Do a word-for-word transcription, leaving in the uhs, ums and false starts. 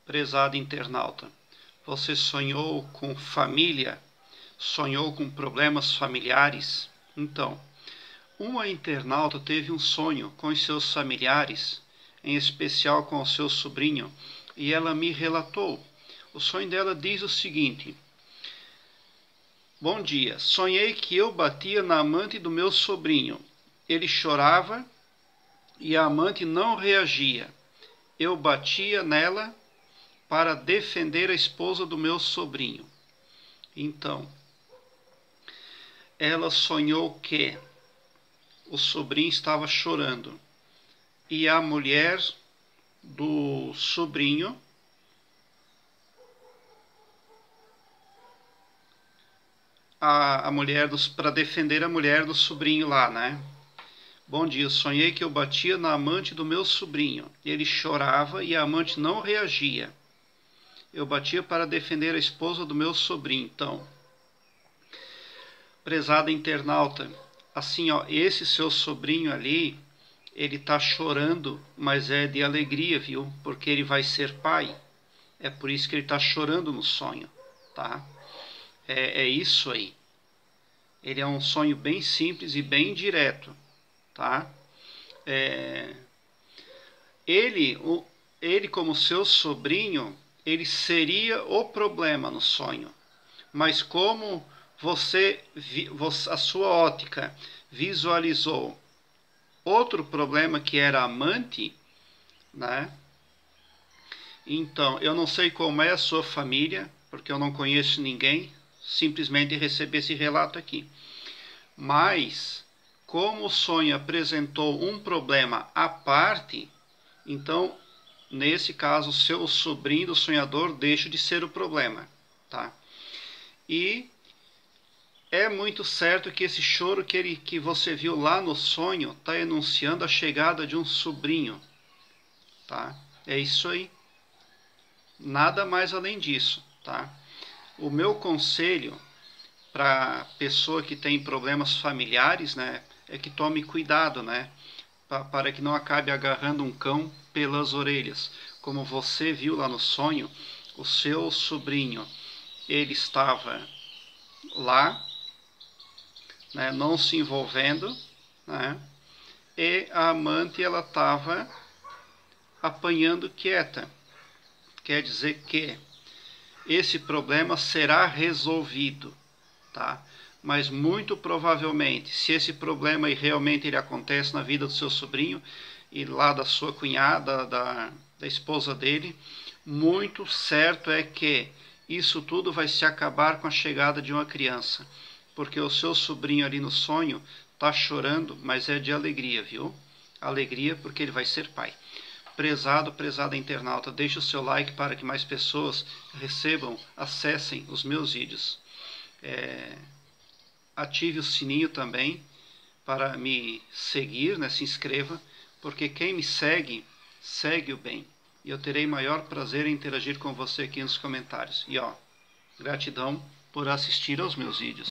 Prezado internauta, você sonhou com família? Sonhou com problemas familiares? Então, uma internauta teve um sonho com os seus familiares, em especial com o seu sobrinho, e ela me relatou. O sonho dela diz o seguinte: bom dia, sonhei que eu batia na amante do meu sobrinho. Ele chorava e a amante não reagia. Eu batia nela para defender a esposa do meu sobrinho. Então, ela sonhou que o sobrinho estava chorando e a mulher do sobrinho a, a mulher dos para defender a mulher do sobrinho lá, né? Bom dia, sonhei que eu batia na amante do meu sobrinho. Ele chorava e a amante não reagia. Eu batia para defender a esposa do meu sobrinho. Então, prezada internauta, assim, ó, esse seu sobrinho ali, ele tá chorando, mas é de alegria, viu? Porque ele vai ser pai. É por isso que ele tá chorando no sonho, tá? É, é isso aí. Ele é um sonho bem simples e bem direto, tá? É, ele, o, ele como seu sobrinho, ele seria o problema no sonho. Mas como você, a sua ótica visualizou outro problema que era amante, né? Então, eu não sei como é a sua família, porque eu não conheço ninguém, simplesmente recebi esse relato aqui. Mas, como o sonho apresentou um problema à parte, então, nesse caso, o seu sobrinho do sonhador deixa de ser o problema, tá? E é muito certo que esse choro que, ele, que você viu lá no sonho está enunciando a chegada de um sobrinho, tá? É isso aí. Nada mais além disso, tá? O meu conselho para pessoa que tem problemas familiares, né, é que tome cuidado, né, para que não acabe agarrando um cão pelas orelhas. Como você viu lá no sonho, o seu sobrinho, ele estava lá, né, não se envolvendo, né, e a amante ela estava apanhando quieta. Quer dizer que esse problema será resolvido, tá? Mas muito provavelmente, se esse problema realmente ele acontece na vida do seu sobrinho e lá da sua cunhada, da, da esposa dele, muito certo é que isso tudo vai se acabar com a chegada de uma criança, porque o seu sobrinho ali no sonho está chorando, mas é de alegria, viu? Alegria porque ele vai ser pai. Prezado, prezada internauta, deixe o seu like para que mais pessoas recebam, acessem os meus vídeos. É, ative o sininho também para me seguir, né? Se inscreva, porque quem me segue, segue o bem. E eu terei maior prazer em interagir com você aqui nos comentários. E ó, gratidão por assistir aos meus vídeos.